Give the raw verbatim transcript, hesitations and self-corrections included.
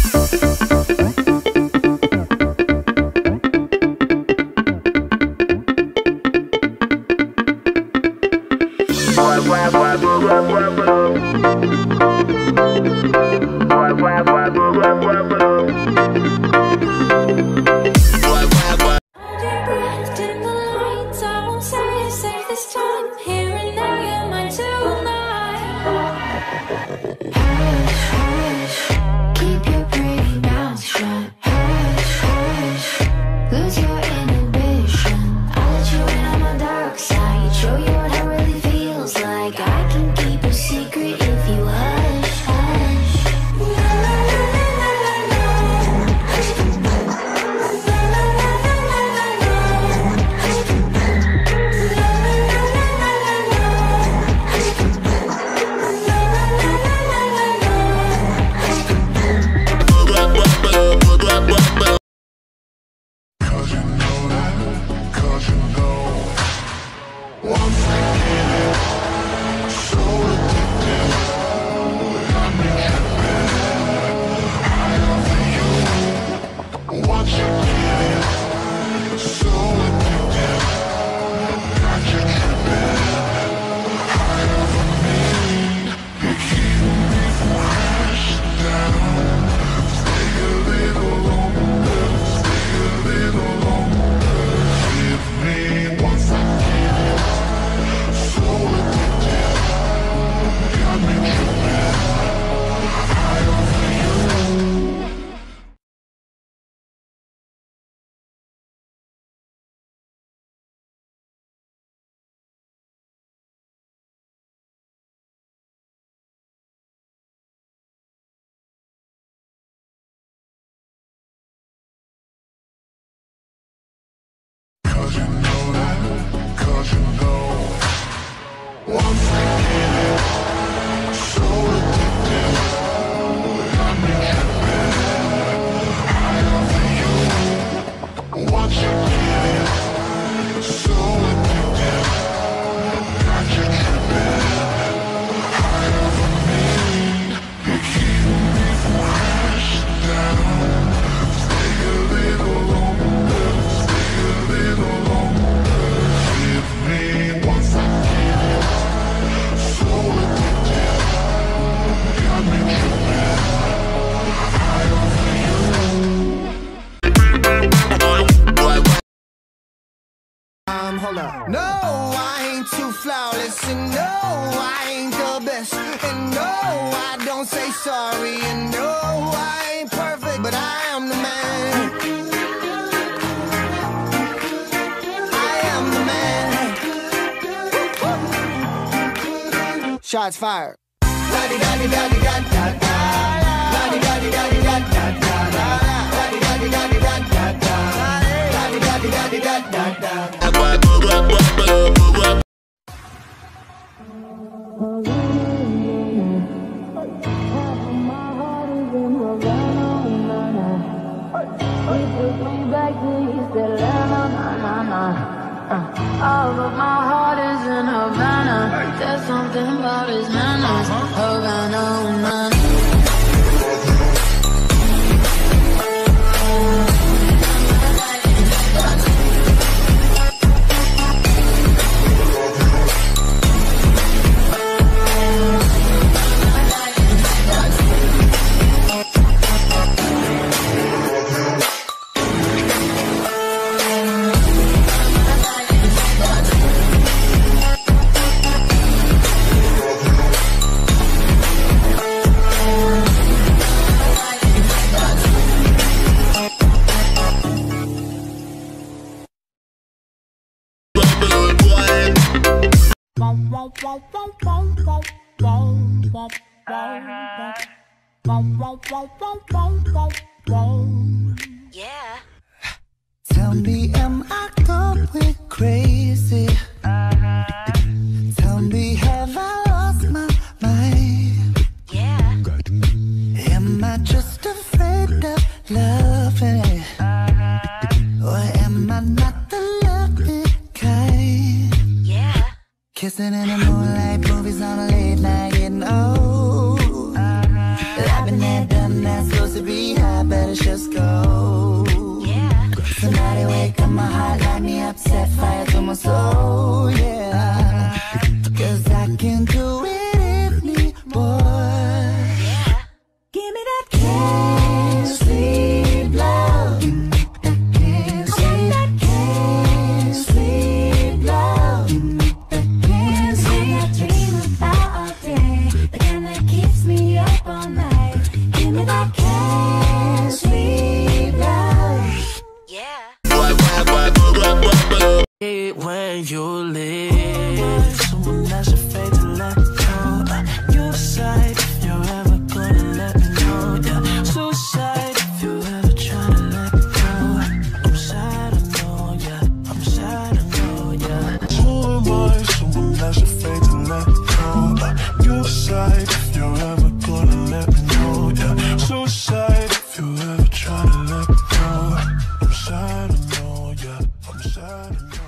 Hold up. No, I ain't too flawless, and no, I ain't the best, and no, I don't say sorry, and no, I ain't perfect, but I am the man. I am the man. Shots fired. Although my heart is in Havana, there's something about his manners. Havana, man. Yeah. Tell me, am I going crazy? Tell me, have I lost my mind? Yeah. Am I just afraid of loving? Or am I not the loving kind? Yeah. Kissing in the moonlight, movies on a late night, getting old. I've been there, done that, supposed to be be high, better just go. Yeah. Somebody wake up my heart, light me up, set fire to my soul, yeah. Cause I can do it if me, boy. Yeah. Give me that can't sleep love. Give me that can't sleep. That can't sleep love. Give me that can't sleep. I dream about all day, the kind that keeps me up all night. Give me that Can't sleep love. Yeah. When you leave, someone that's afraid to let go. You decide if you're ever gonna let me know. Yeah, suicide if you ever try to let go. I'm sad, I know, yeah. I'm sad, I know, yeah. Who am I? Someone that's afraid to let go. You decide if you're ever gonna let me know. Yeah, suicide if you ever try to let go. I'm sad, I know, yeah. I'm sad, I know.